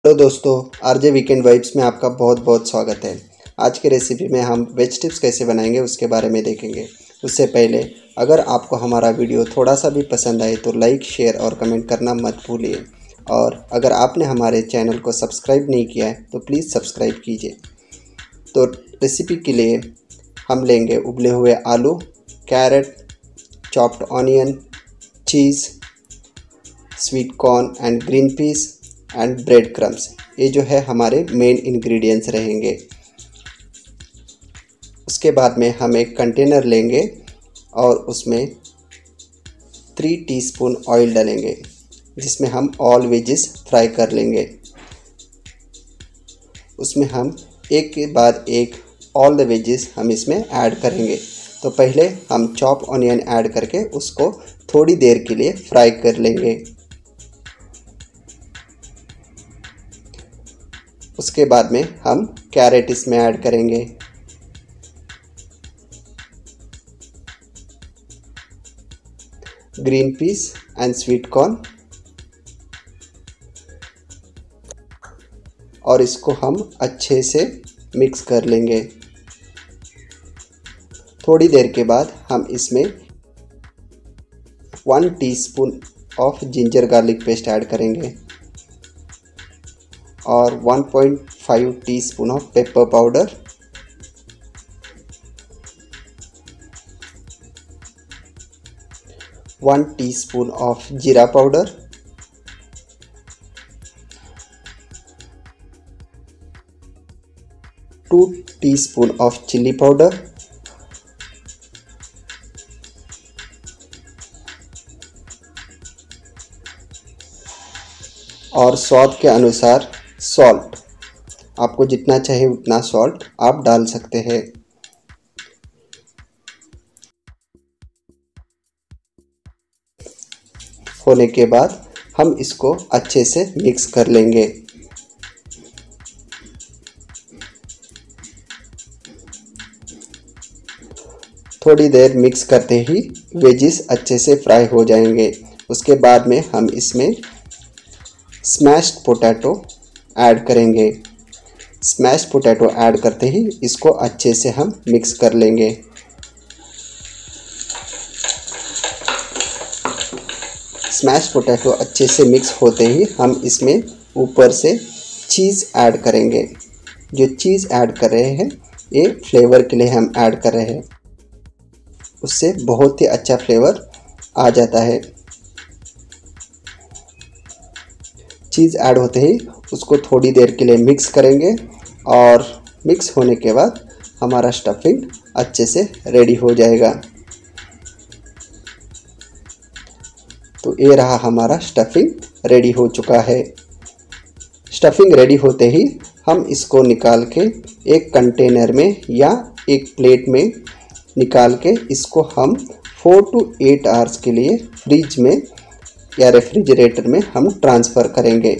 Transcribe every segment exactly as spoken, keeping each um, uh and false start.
Hello दोस्तों, RJ weekend vibes में आपका बहुत बहुत स्वागत है। आज की रेसिपी में हम वेज टिप्स कैसे बनाएंगे उसके बारे में देखेंगे। उससे पहले अगर आपको हमारा वीडियो थोड़ा सा भी पसंद आए तो लाइक, शेयर और कमेंट करना मत भूलिए। और अगर आपने हमारे चैनल को सब्सक्राइब नहीं किया है तो प्लीज़ सब्सक्राइब कीजिए। तो रेसिपी के लिए हम लेंगे उबले हुए आलू, carrot, chopped onion, cheese, sweet corn and green peas and bread crumbs. ये जो है हमारे मेन इंग्रेडिएंट्स रहेंगे। उसके बाद में हम एक कंटेनर लेंगे और उसमें थ्री टीस्पून ऑयल डालेंगे, जिसमें हम ऑल वेजेस फ्राई कर लेंगे। उसमें हम एक के बाद एक ऑल द वेजेस हम इसमें ऐड करेंगे। तो पहले हम चॉप ऑनियन ऐड करके उसको थोड़ी देर के लिए फ्राई कर लेंगे। उसके बाद में हम कैरेट इसमें ऐड करेंगे। Green peas and sweet corn, और इसको हम अच्छे से मिक्स कर लेंगे। थोड़ी देर के बाद हम इसमें one teaspoon of ginger garlic paste add करेंगे और one point five teaspoon of pepper powder, one teaspoon of jeera powder, two teaspoon of chili powder, और स्वाद के अनुसार सॉल्ट। आपको जितना चाहिए उतना सॉल्ट आप डाल सकते हैं। होने के बाद हम इसको अच्छे से मिक्स कर लेंगे। थोड़ी देर मिक्स करते ही वेजिस अच्छे से फ्राई हो जाएंगे। उसके बाद में हम इसमें स्मैश्ड पोटैटो ऐड करेंगे। स्मैश्ड पोटैटो ऐड करते ही इसको अच्छे से हम मिक्स कर लेंगे। स्मैश्ड पोटैटो अच्छे से मिक्स होते ही हम इसमें ऊपर से चीज़ ऐड करेंगे। जो चीज़ ऐड कर रहे हैं ये फ्लेवर के लिए हम ऐड कर रहे हैं, उससे बहुत ही अच्छा फ्लेवर आ जाता है। चीज़ ऐड होते ही उसको थोड़ी देर के लिए मिक्स करेंगे और मिक्स होने के बाद हमारा स्टफिंग अच्छे से रेडी हो जाएगा। तो ये रहा हमारा स्टफिंग रेडी हो चुका है। स्टफिंग रेडी होते ही हम इसको निकाल के एक कंटेनर में या एक प्लेट में निकाल के इसको हम फोर टू एट आवर्स के लिए फ्रिज में या रेफ्रिजरेटर में हम ट्रांसफ़र करेंगे।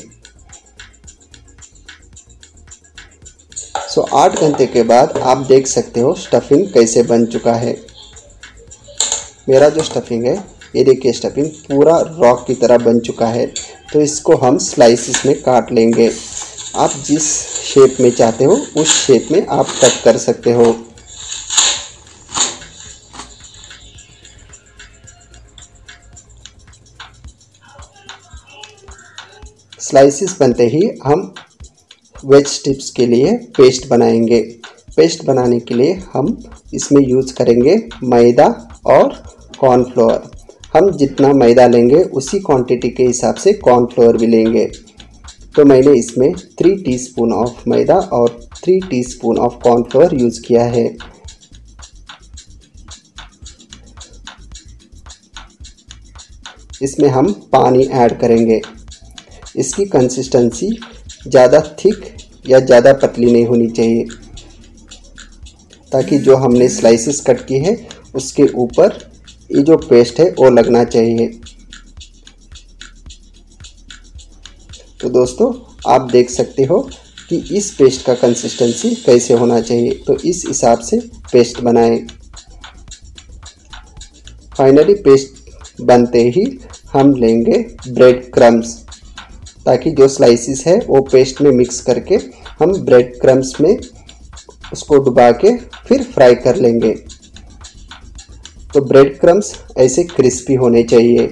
सो आठ घंटे के बाद आप देख सकते हो स्टफिंग कैसे बन चुका है। मेरा जो स्टफिंग है ये देखिए, स्टफिंग पूरा रॉक की तरह बन चुका है। तो इसको हम स्लाइसिस में काट लेंगे। आप जिस शेप में चाहते हो उस शेप में आप कट कर सकते हो। स्लाइसिस बनते ही हम वेज टिप्स के लिए पेस्ट बनाएंगे। पेस्ट बनाने के लिए हम इसमें यूज़ करेंगे मैदा और कॉर्नफ्लोर। हम जितना मैदा लेंगे उसी क्वांटिटी के हिसाब से कॉर्नफ्लोर भी लेंगे। तो मैंने इसमें थ्री टीस्पून ऑफ मैदा और three teaspoon of cornflour use किया है। इसमें हम पानी ऐड करेंगे। इसकी कंसिस्टेंसी ज़्यादा थिक या ज़्यादा पतली नहीं होनी चाहिए, ताकि जो हमने स्लाइसेस कट की है उसके ऊपर ये जो पेस्ट है वो लगना चाहिए। तो दोस्तों आप देख सकते हो कि इस पेस्ट का कंसिस्टेंसी कैसे होना चाहिए। तो इस हिसाब से पेस्ट बनाएं। फाइनली पेस्ट बनते ही हम लेंगे ब्रेड क्रम्स। ताकि जो स्लाइसिस है वो पेस्ट में मिक्स करके हम ब्रेड क्रम्स में उसको डुबा के फिर फ्राई कर लेंगे। तो ब्रेड क्रम्स ऐसे क्रिस्पी होने चाहिए।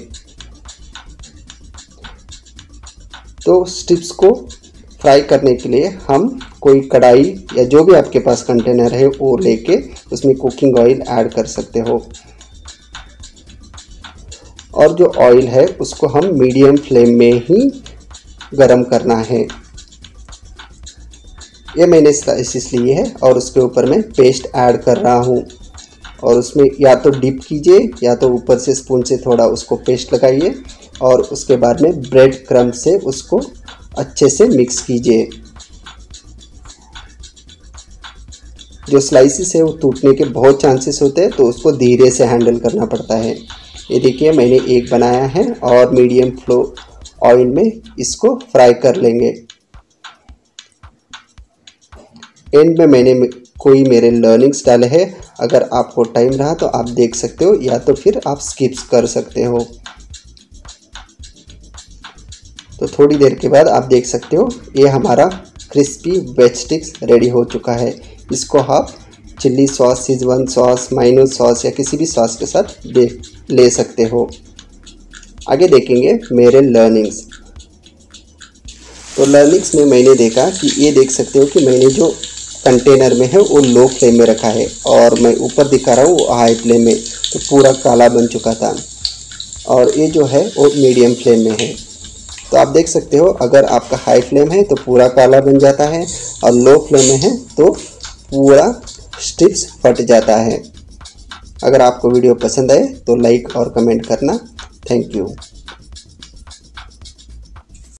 तो स्टिप्स को फ्राई करने के लिए हम कोई कढ़ाई या जो भी आपके पास कंटेनर है वो लेके उसमें कुकिंग ऑयल ऐड कर सकते हो। और जो ऑयल है उसको हम मीडियम फ्लेम में ही गरम करना है। ये मैंने स्लाइसिस लिए है और उसके ऊपर मैं पेस्ट ऐड कर रहा हूँ। और उसमें या तो डिप कीजिए या तो ऊपर से स्पून से थोड़ा उसको पेस्ट लगाइए और उसके बाद में ब्रेड क्रम्ब से उसको अच्छे से मिक्स कीजिए। जो स्लाइसिस है वो टूटने के बहुत चांसेस होते हैं, तो उसको धीरे से हैंडल करना पड़ता है। ये देखिए मैंने एक बनाया है और मीडियम फ्लो ऑयल में इसको फ्राई कर लेंगे। एंड में मैंने कोई मेरे लर्निंग्स डाले हैं, अगर आपको टाइम रहा तो आप देख सकते हो या तो फिर आप स्किप्स कर सकते हो। तो थोड़ी देर के बाद आप देख सकते हो ये हमारा क्रिस्पी वेज स्टिक्स रेडी हो चुका है। इसको आप chilli sauce, Schezwan sauce, mayonnaise sauce या किसी भी सॉस के साथ दे ले सकते हो। आगे देखेंगे मेरे लर्निंग्स। तो लर्निंग्स में मैंने देखा कि ये देख सकते हो कि मैंने जो कंटेनर में है वो लो फ्लेम में रखा है और मैं ऊपर दिखा रहा हूँ वो हाई फ्लेम में, तो पूरा काला बन चुका था। और ये जो है वो मीडियम फ्लेम में है। तो आप देख सकते हो अगर आपका हाई फ्लेम है तो पूरा काला बन जाता है और लो फ्लेम में है तो पूरा स्टिप्स फट जाता है। अगर आपको वीडियो पसंद आए तो लाइक और कमेंट करना। Thank you.